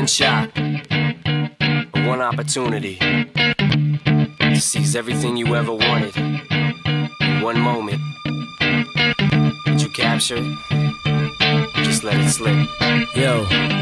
one shot, one opportunity to seize everything you ever wanted in one moment. Did you capture it? Just let it slip. Yo.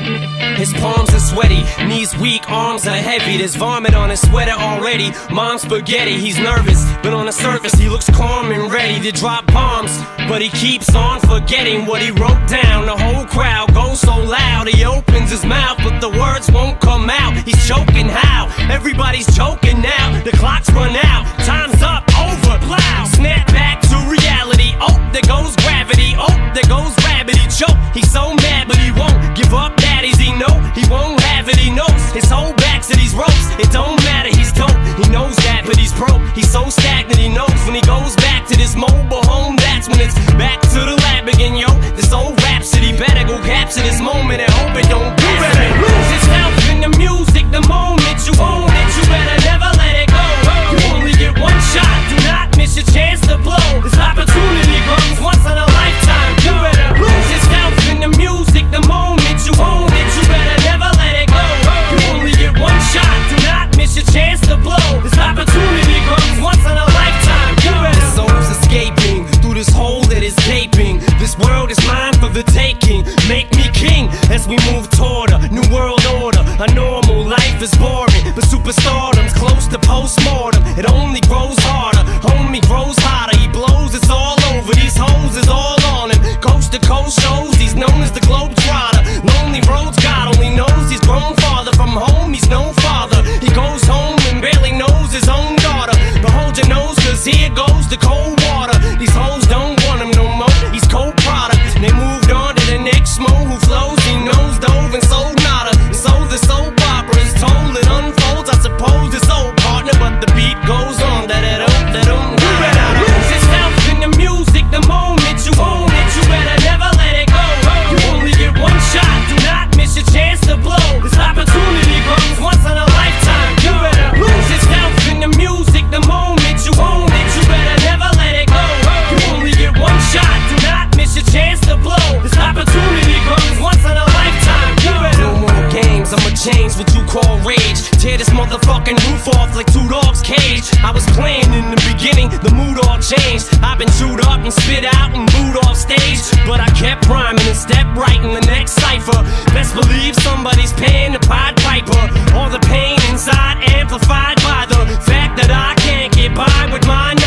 His palms are sweaty, knees weak, arms are heavy. There's vomit on his sweater already. Mom's spaghetti, he's nervous, but on the surface he looks calm and ready to drop bombs. But he keeps on forgetting what he wrote down. The whole crowd goes so loud, he opens his mouth, but the words won't come out. He's choking how? Everybody's choking now. The clock's run out, time's up, over, plow. Snap back to reality, oh, there goes gravity. Oh, there goes rabbit, he choke. He's so mad, but he won't give up. Daddies, he know he won't have it, he knows his whole back to these ropes. It don't matter, he's dope, he knows that, but he's broke. He's so stagnant, he knows when he goes back to this mobile home, that's when it's back to the lab again, yo. This old rhapsody better go capture this moment and hope it don't pass. You better lose yourself in the music the moment you own it. You better never let it go. You only get one shot, do not miss your chance to blow. This opportunity comes once in a lifetime. You better lose yourself in the music the moment you own it. You better never let it go. You only get one shot, do not miss your chance to blow. This opportunity comes once in a lifetime. You better. The soul's escaping through this hole that is gaping. This world is mine for the taking. Make me king as we move toward a new world order. A normal life is boring, but superstardom's close to postmortem. It only grows harder, homie grows hotter. He blows, it's all over. These hoes is all on him. Coast to coast shows, he's known as the Globetrotter. Lonely roads, God only knows he's grown farther from home. He's no father. He goes home and barely knows his own daughter. But hold your nose, cause here goes the cold water. These hoes don't want him no more. He's cold product. They moved on to the next mo who flows. He knows dove and sold nada. So the soap opera is told, it unfolds. I suppose it's old partner, but the beat goes on. You better lose yourself in the music the moment you own it. You better never let it go. You only get one shot, do not miss your chance to blow. This opportunity comes once in a lifetime. You better lose yourself in the music the moment you own it. You better never let it go. You only get one shot, do not miss your chance to blow. This opportunity comes once in a lifetime. You better. No more games, I'ma change what you call rage. Tear this motherfucking roof off like two dogs' cage. I was playing in the beginning, the mood all changed. I've been chewed up and spit out and booed off stage, but I kept rhyming and stepped right in the next cipher. Best believe somebody's paying the Pied Piper. All the pain inside amplified by the fact that I can't get by with my